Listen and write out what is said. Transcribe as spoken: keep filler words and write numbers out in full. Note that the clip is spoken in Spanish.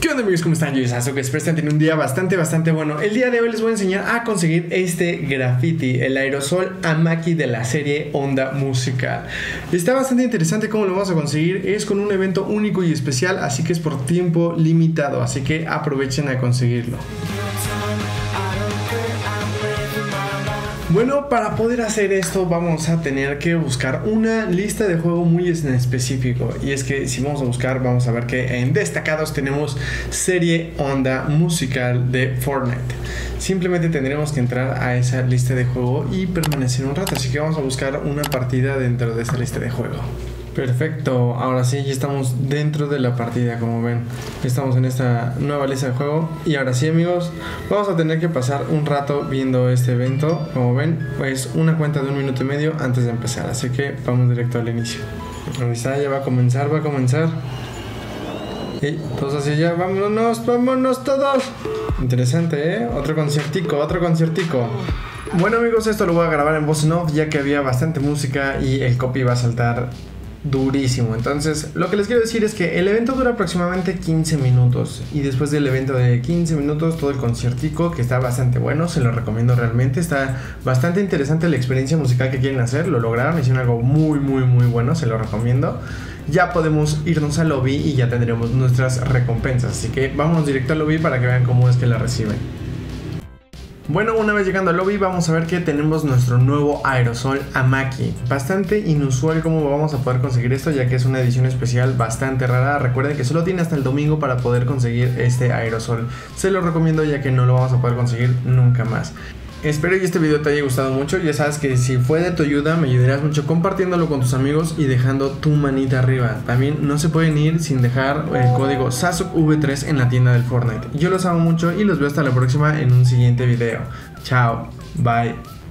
¿Qué onda amigos? ¿Cómo están? Yo soy Sasuke, espero estén teniendo un día bastante, bastante bueno. El día de hoy les voy a enseñar a conseguir este graffiti, el aerosol Amaki de la serie Onda Musical. Está bastante interesante cómo lo vamos a conseguir, es con un evento único y especial, así que es por tiempo limitado, así que aprovechen a conseguirlo. Bueno, para poder hacer esto vamos a tener que buscar una lista de juego muy en específico. Y es que si vamos a buscar, vamos a ver que en destacados tenemos serie Onda Musical de Fortnite. Simplemente tendremos que entrar a esa lista de juego y permanecer un rato. Así que vamos a buscar una partida dentro de esa lista de juego. Perfecto, ahora sí, ya estamos dentro de la partida, como ven. Estamos en esta nueva lista de juego. Y ahora sí amigos, vamos a tener que pasar un rato viendo este evento. Como ven, pues una cuenta de un minuto y medio antes de empezar. Así que vamos directo al inicio. Ahí está, ya va a comenzar, va a comenzar. Y todos hacia allá, vámonos, vámonos todos. Interesante, ¿eh? Otro conciertico, otro conciertico. Bueno amigos, esto lo voy a grabar en voz en off, ya que había bastante música y el copy va a saltar durísimo. Entonces lo que les quiero decir es que el evento dura aproximadamente quince minutos. Y después del evento de quince minutos, todo el conciertico, que está bastante bueno, se lo recomiendo realmente. Está bastante interesante la experiencia musical que quieren hacer. Lo lograron, hicieron algo muy muy muy bueno, se lo recomiendo. Ya podemos irnos al lobby y ya tendremos nuestras recompensas. Así que vámonos directo al lobby para que vean cómo es que la reciben. Bueno, una vez llegando al lobby vamos a ver que tenemos nuestro nuevo aerosol Amaki. Bastante inusual cómo vamos a poder conseguir esto, ya que es una edición especial bastante rara. Recuerden que solo tiene hasta el domingo para poder conseguir este aerosol. Se lo recomiendo ya que no lo vamos a poder conseguir nunca más. Espero que este video te haya gustado mucho. Ya sabes que si fue de tu ayuda me ayudarías mucho compartiéndolo con tus amigos y dejando tu manita arriba. También no se pueden ir sin dejar el código Sasuke V tres en la tienda del Fortnite. Yo los amo mucho y los veo hasta la próxima en un siguiente video. Chao, bye.